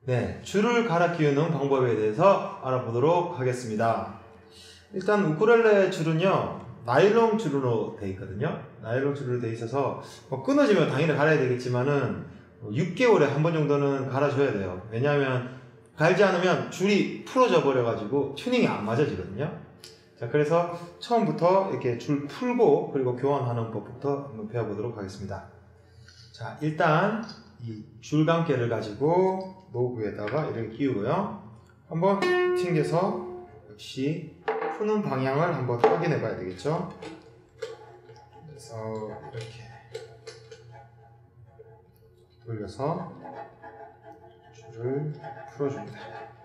네, 줄을 갈아 끼우는 방법에 대해서 알아보도록 하겠습니다. 일단 우쿨렐레 줄은요, 나일론 줄로 되어 있거든요. 나일론 줄로 되어 있어서 끊어지면 당연히 갈아야 되겠지만은 6개월에 한 번 정도는 갈아줘야 돼요. 왜냐하면 갈지 않으면 줄이 풀어져 버려 가지고 튜닝이 안 맞아지거든요. 자, 그래서 처음부터 이렇게 줄 풀고 그리고 교환하는 법부터 한번 배워보도록 하겠습니다. 자, 일단 이 줄감개를 가지고 노브에다가 이렇게 끼우고요. 한번 튕겨서 역시 푸는 방향을 한번 확인해 봐야 되겠죠. 그래서 이렇게 돌려서 줄을 풀어줍니다.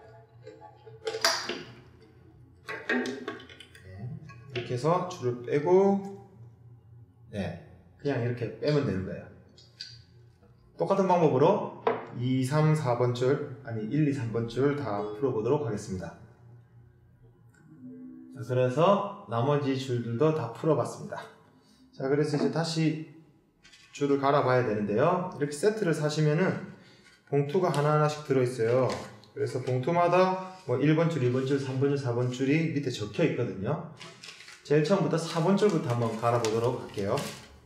네, 이렇게 해서 줄을 빼고 그냥 이렇게 빼면 되는 거예요. 똑같은 방법으로 2, 3, 4번 줄, 아니 1, 2, 3번 줄 다 풀어보도록 하겠습니다. 자, 그래서 나머지 줄들도 다 풀어봤습니다. 자, 그래서 이제 다시 줄을 갈아봐야 되는데요. 이렇게 세트를 사시면은 봉투가 하나하나씩 들어있어요. 그래서 봉투마다 뭐 1번 줄, 2번 줄, 3번 줄, 4번 줄이 밑에 적혀 있거든요. 제일 처음부터 4번 줄부터 한번 갈아보도록 할게요.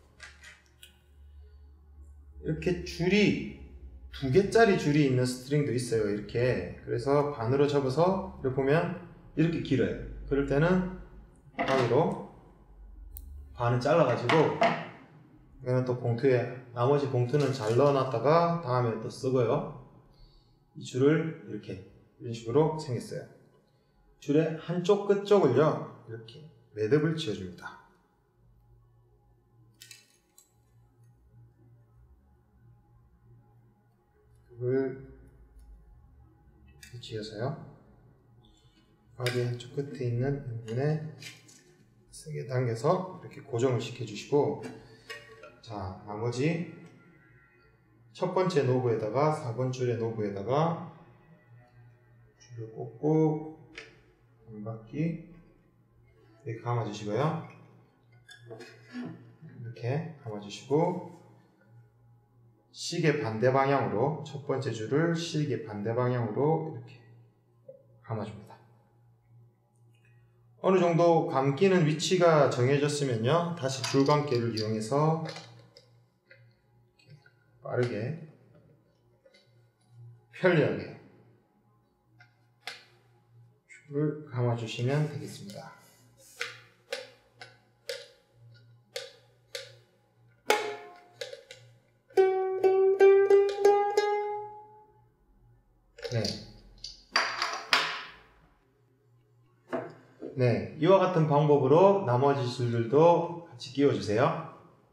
이렇게 줄이 2개짜리 줄이 있는 스트링도 있어요. 이렇게. 그래서 반으로 접어서 이렇게 보면 이렇게 길어요. 그럴 때는 가위로 반을 잘라가지고 이거는 또 봉투에, 나머지 봉투는 잘 넣어놨다가 다음에 또 쓰고요. 이 줄을 이렇게 이런 식으로 생겼어요. 줄의 한쪽 끝쪽을요 이렇게 매듭을 지어줍니다. 이걸 지어서요, 바디 한쪽 끝에 있는 부분에 세게 당겨서 이렇게 고정을 시켜주시고, 자, 나머지 첫 번째 노브에다가 4번 줄의 노브에다가 줄을 꽂고 한 바퀴 이렇게 감아주시고요. 이렇게 감아주시고, 시계 반대 방향으로 첫 번째 줄을 시계 반대 방향으로 이렇게 감아줍니다. 어느 정도 감기는 위치가 정해졌으면요, 다시 줄감개를 이용해서 빠르게 편리하게 줄을 감아주시면 되겠습니다. 네, 이와 같은 방법으로 나머지 줄들도 같이 끼워주세요.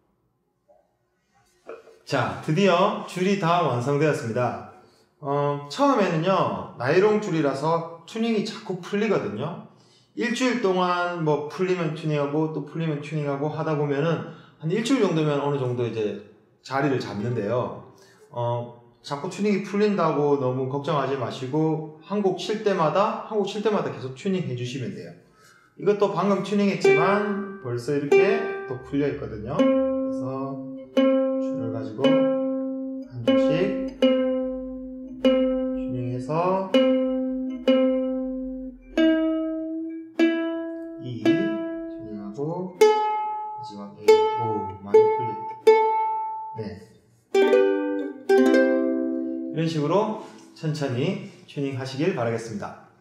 자, 드디어 줄이 다 완성되었습니다. 처음에는요, 나일론 줄이라서 튜닝이 자꾸 풀리거든요. 일주일 동안 뭐 풀리면 튜닝하고 또 풀리면 튜닝하고 하다 보면은 한 일주일 정도면 어느 정도 이제 자리를 잡는데요. 자꾸 튜닝이 풀린다고 너무 걱정하지 마시고 한 곡 칠 때마다 계속 튜닝 해주시면 돼요. 이것도 방금 튜닝했지만 벌써 이렇게 또 풀려 있거든요. 그래서 줄을 가지고 한 줄씩 튜닝해서 2 튜닝하고 마지막 1. 오, 많이 풀려있다. 네, 이런 식으로 천천히 튜닝 하시길 바라겠습니다.